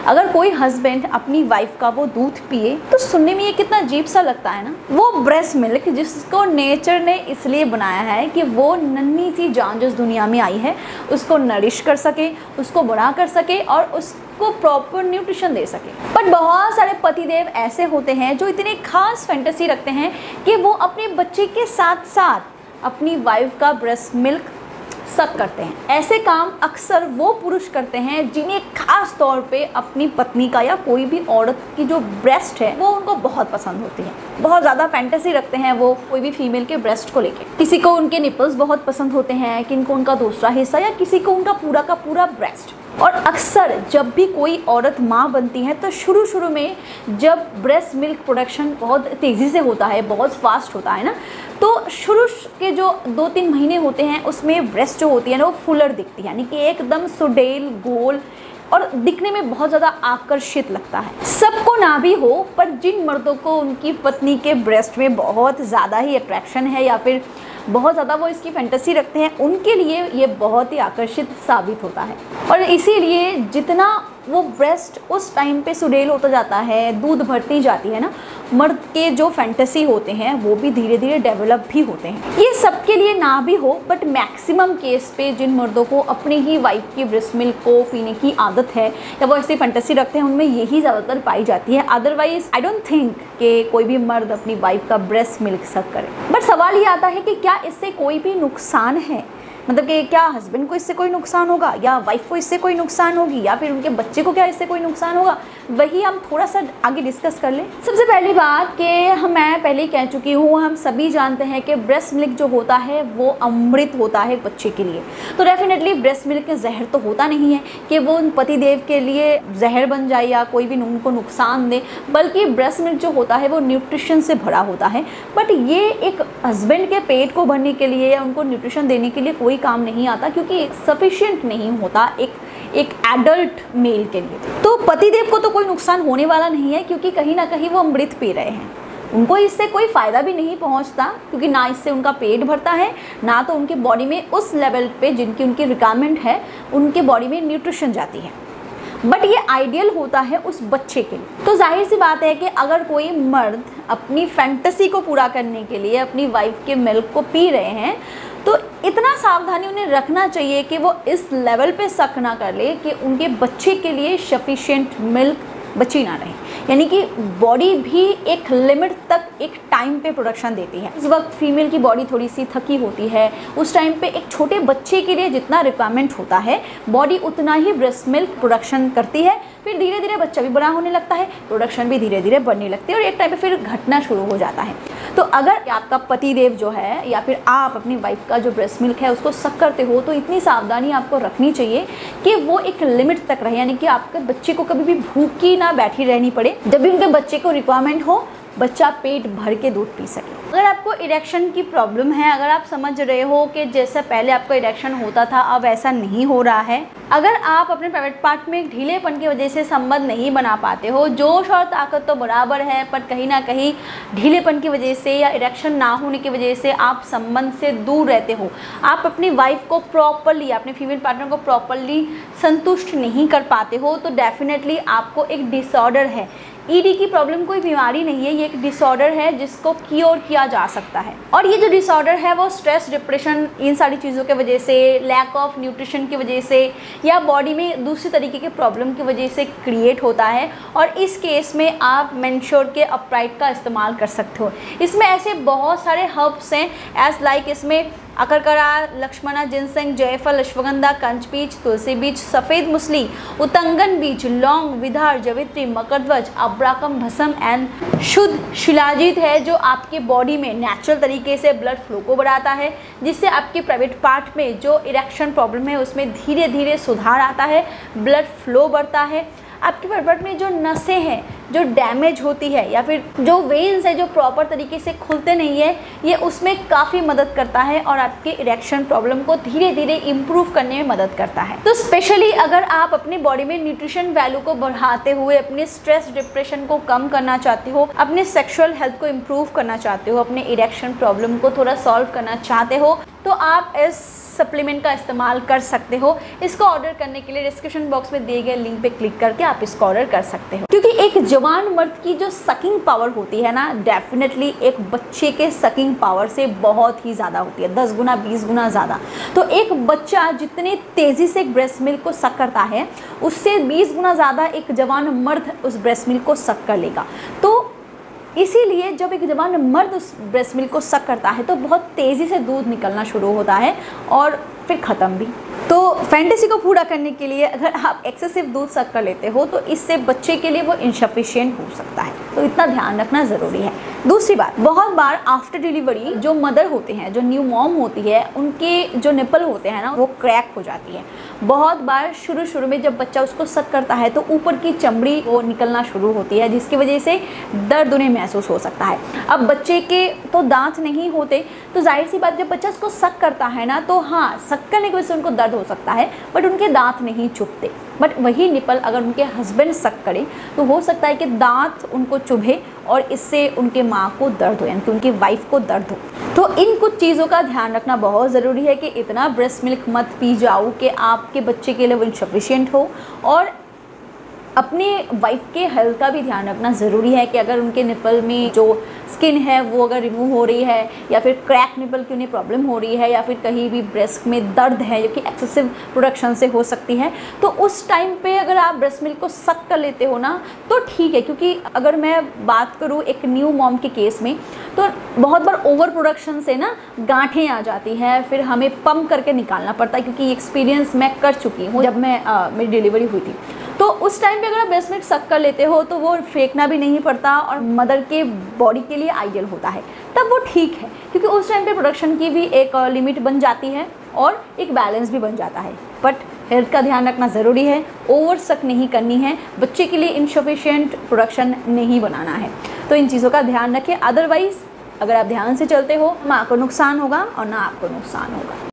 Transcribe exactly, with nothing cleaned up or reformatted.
अगर कोई हस्बैंड अपनी वाइफ का वो दूध पिए तो सुनने में ये कितना अजीब सा लगता है ना। वो ब्रेस्ट मिल्क जिसको नेचर ने इसलिए बनाया है कि वो नन्ही सी जान जो इस दुनिया में आई है उसको नरिश कर सके, उसको बड़ा कर सके और उसको प्रॉपर न्यूट्रिशन दे सके। पर बहुत सारे पतिदेव ऐसे होते हैं जो इतने खास फैंटेसी रखते हैं कि वो अपने बच्चे के साथ साथ अपनी वाइफ का ब्रेस्ट मिल्क सब करते हैं। ऐसे काम अक्सर वो पुरुष करते हैं जिन्हें खास तौर पे अपनी पत्नी का या कोई भी औरत की जो ब्रेस्ट है वो उनको बहुत पसंद होती है। बहुत ज़्यादा फैंटेसी रखते हैं वो कोई भी फीमेल के ब्रेस्ट को लेके। किसी को उनके निपल्स बहुत पसंद होते हैं, किनको उनका दूसरा हिस्सा या किसी को उनका पूरा का पूरा ब्रेस्ट। और अक्सर जब भी कोई औरत माँ बनती है तो शुरू शुरू में जब ब्रेस्ट मिल्क प्रोडक्शन बहुत तेज़ी से होता है, बहुत फास्ट होता है ना, तो शुरू के जो दो तीन महीने होते हैं उसमें ब्रेस्ट जो होती है ना वो फुलर दिखती है, यानी कि एकदम सुडेल गोल और दिखने में बहुत ज़्यादा आकर्षित लगता है। सबको ना भी हो, पर जिन मर्दों को उनकी पत्नी के ब्रेस्ट में बहुत ज़्यादा ही अट्रैक्शन है या फिर बहुत ज़्यादा वो इसकी फैंटेसी रखते हैं, उनके लिए ये बहुत ही आकर्षित साबित होता है। और इसीलिए जितना वो ब्रेस्ट उस टाइम पे सुडेल होता जाता है, दूध भरती जाती है ना, मर्द के जो फैंटेसी होते हैं वो भी धीरे धीरे डेवलप भी होते हैं। ये सबके लिए ना भी हो, बट मैक्सिमम केस पे जिन मर्दों को अपनी ही वाइफ की ब्रेस्ट मिल्क को पीने की आदत है या वो ऐसी फैंटेसी रखते हैं, उनमें यही ज़्यादातर पाई जाती है। अदरवाइज आई डोंट थिंक कि कोई भी मर्द अपनी वाइफ का ब्रेस्ट मिल्क सक करे। बट सवाल ये आता है कि क्या इससे कोई भी नुकसान है, मतलब कि क्या हस्बैंड को इससे कोई नुकसान होगा या वाइफ को इससे कोई नुकसान होगी या फिर उनके बच्चे को क्या इससे कोई नुकसान होगा, वही हम थोड़ा सा आगे डिस्कस कर लें। सबसे पहली बात कि हम मैं पहले ही कह चुकी हूँ, हम सभी जानते हैं कि ब्रेस्ट मिल्क जो होता है वो अमृत होता है बच्चे के लिए। तो डेफिनेटली ब्रेस्ट मिल्क के जहर तो होता नहीं है कि वो उन पतिदेव के लिए जहर बन जाए या कोई भी उनको नुकसान दे, बल्कि ब्रेस्ट मिल्क जो होता है वो न्यूट्रिशन से भरा होता है। बट ये एक हस्बैंड के पेट को भरने के लिए या उनको न्यूट्रिशन देने के लिए कोई काम नहीं आता, क्योंकि सफिशिएंट नहीं होता एक एक एडल्ट मेल के लिए। तो पतिदेव को तो कोई नुकसान होने वाला नहीं है, क्योंकि कहीं ना कहीं वो अमृत पी रहे हैं। उनको इससे कोई फ़ायदा भी नहीं पहुंचता, क्योंकि ना इससे उनका पेट भरता है, ना तो उनके बॉडी में उस लेवल पे जिनकी उनकी रिक्वायरमेंट है उनके बॉडी में न्यूट्रिशन जाती है। बट ये आइडियल होता है उस बच्चे के लिए। तो जाहिर सी बात है कि अगर कोई मर्द अपनी फैंटेसी को पूरा करने के लिए अपनी वाइफ के मिल्क को पी रहे हैं तो इतना सावधानी उन्हें रखना चाहिए कि वो इस लेवल पे शक ना कर ले कि उनके बच्चे के लिए सफिशिएंट मिल्क बची ना रहे, यानी कि बॉडी भी एक लिमिट तक एक टाइम पे प्रोडक्शन देती है। इस वक्त फीमेल की बॉडी थोड़ी सी थकी होती है, उस टाइम पे एक छोटे बच्चे के लिए जितना रिक्वायरमेंट होता है बॉडी उतना ही ब्रेस्ट मिल्क प्रोडक्शन करती है। फिर धीरे धीरे बच्चा भी बड़ा होने लगता है, प्रोडक्शन भी धीरे धीरे बढ़ने लगती है और एक टाइम पे फिर घटना शुरू हो जाता है। तो अगर आपका पतिदेव जो है या फिर आप अपनी वाइफ का जो ब्रेस्ट मिल्क है उसको सक करते हो तो इतनी सावधानी आपको रखनी चाहिए कि वो एक लिमिट तक रहे, यानी कि आपके बच्चे को कभी भी भूखी ना बैठी रहनी पड़े। जब भी उनके बच्चे को रिक्वायरमेंट हो बच्चा पेट भर के दूध पी सके। अगर आपको इरेक्शन की प्रॉब्लम है, अगर आप समझ रहे हो कि जैसे पहले आपको इरेक्शन होता था अब ऐसा नहीं हो रहा है, अगर आप अपने प्राइवेट पार्ट में ढीलेपन की वजह से संबंध नहीं बना पाते हो, जोश और ताकत तो बराबर है पर कहीं ना कहीं ढीलेपन की वजह से या इरेक्शन ना होने की वजह से आप संबंध से दूर रहते हो, आप अपनी वाइफ को प्रॉपरली, अपने फीमेल पार्टनर को प्रॉपरली संतुष्ट नहीं कर पाते हो, तो डेफिनेटली आपको एक डिसऑर्डर है। ईडी की प्रॉब्लम कोई बीमारी नहीं है, ये एक डिसऑर्डर है जिसको क्योर किया जा सकता है। और ये जो डिसऑर्डर है वो स्ट्रेस, डिप्रेशन, इन सारी चीज़ों की वजह से, लैक ऑफ न्यूट्रिशन की वजह से या बॉडी में दूसरी तरीके की प्रॉब्लम की वजह से क्रिएट होता है। और इस केस में आप मेंश्योर के अपराइट का इस्तेमाल कर सकते हो। इसमें ऐसे बहुत सारे हर्ब्स हैं एज लाइक इसमें अकरकरा, लक्ष्मणा, जिनसेंग, जयफल, अश्वगंधा, कंच बीज, तुलसी बीज, सफ़ेद मुसली, उतंगन बीज, लौंग, विधार, जवित्री, मकरध्वज, अब्राकम, भस्म एंड शुद्ध शिलाजीत है जो आपकी बॉडी में नेचुरल तरीके से ब्लड फ्लो को बढ़ाता है, जिससे आपकी प्राइवेट पार्ट में जो इरेक्शन प्रॉब्लम है उसमें धीरे धीरे सुधार आता है, ब्लड फ्लो बढ़ता है। आपके प्राइवेट में जो नसें हैं जो डैमेज होती है या फिर जो वेन्स है जो प्रॉपर तरीके से खुलते नहीं है, ये उसमें काफ़ी मदद करता है और आपके इरेक्शन प्रॉब्लम को धीरे धीरे इम्प्रूव करने में मदद करता है। तो स्पेशली अगर आप अपनी बॉडी में न्यूट्रिशन वैल्यू को बढ़ाते हुए अपने स्ट्रेस, डिप्रेशन को कम करना चाहते हो, अपने सेक्सुअल हेल्थ को इम्प्रूव करना चाहते हो, अपने इरेक्शन प्रॉब्लम को थोड़ा सॉल्व करना चाहते हो, तो आप इस सप्लीमेंट का इस्तेमाल कर सकते हो। इसको ऑर्डर करने के लिए डिस्क्रिप्शन बॉक्स में दिए गए लिंक पे क्लिक करके आप इसको ऑर्डर कर सकते हो। क्योंकि एक जवान मर्द की जो सकिंग पावर होती है ना, डेफिनेटली एक बच्चे के सकिंग पावर से बहुत ही ज़्यादा होती है, दस गुना बीस गुना ज़्यादा। तो एक बच्चा जितनी तेज़ी से एक ब्रेस्ट मिल्क को सक करता है, उससे बीस गुना ज़्यादा एक जवान मर्द उस ब्रेस्ट मिल्क को सक कर लेगा। तो इसीलिए जब एक जवान मर्द उस ब्रेस्ट मिल्क को सक करता है तो बहुत तेज़ी से दूध निकलना शुरू होता है और फिर ख़त्म भी। तो फैंटेसी को पूरा करने के लिए अगर आप एक्सेसिव दूध सक कर लेते हो तो इससे बच्चे के लिए वो इनसफिशिएंट हो सकता है, तो इतना ध्यान रखना ज़रूरी है। दूसरी बात, बहुत बार आफ्टर डिलीवरी जो मदर होते हैं, जो न्यू मॉम होती है, उनके जो निपल होते हैं ना, वो क्रैक हो जाती है। बहुत बार शुरू शुरू में जब बच्चा उसको सक करता है तो ऊपर की चमड़ी वो निकलना शुरू होती है, जिसकी वजह से दर्द उन्हें महसूस हो सकता है। अब बच्चे के तो दांत नहीं होते, तो जाहिर सी बात, जब बच्चा उसको सक करता है ना, तो हाँ, सक करने की वजह से उनको दर्द हो सकता है, बट उनके दांत नहीं चुभते। बट वही निपल अगर उनके हस्बैंड सक करें तो हो सकता है कि दांत उनको चुभे और इससे उनके माँ को दर्द हो, यानी कि उनकी वाइफ को दर्द हो। तो इन कुछ चीज़ों का ध्यान रखना बहुत ज़रूरी है कि इतना ब्रेस्ट मिल्क मत पी जाओ कि आपके बच्चे के लिए वो इनसफिशिएंट हो। और अपने वाइफ के हेल्थ का भी ध्यान रखना ज़रूरी है कि अगर उनके निपल में जो स्किन है वो अगर रिमूव हो रही है, या फिर क्रैक निपल की उन्हें प्रॉब्लम हो रही है, या फिर कहीं भी ब्रेस्ट में दर्द है जो कि एक्सेसिव प्रोडक्शन से हो सकती है, तो उस टाइम पे अगर आप ब्रेस्ट मिल्क को सक कर लेते हो ना तो ठीक है। क्योंकि अगर मैं बात करूँ एक न्यू मॉम के केस में, तो बहुत बार ओवर प्रोडक्शन से ना गांठें आ जाती हैं, फिर हमें पम्प करके निकालना पड़ता है। क्योंकि एक्सपीरियंस मैं कर चुकी हूँ जब मैं आ, मेरी डिलीवरी हुई थी। तो उस टाइम पे अगर आप ब्रेस्ट मिल्क सक कर लेते हो तो वो फेंकना भी नहीं पड़ता और मदर के बॉडी के लिए आइडियल होता है, तब वो ठीक है। क्योंकि उस टाइम पे प्रोडक्शन की भी एक लिमिट बन जाती है और एक बैलेंस भी बन जाता है। बट हेल्थ का ध्यान रखना ज़रूरी है, ओवर सक नहीं करनी है, बच्चे के लिए इनसफिशिएंट प्रोडक्शन नहीं बनाना है। तो इन चीज़ों का ध्यान रखें, अदरवाइज़ अगर आप ध्यान से चलते हो, माँ को नुकसान होगा और ना आपको नुकसान होगा।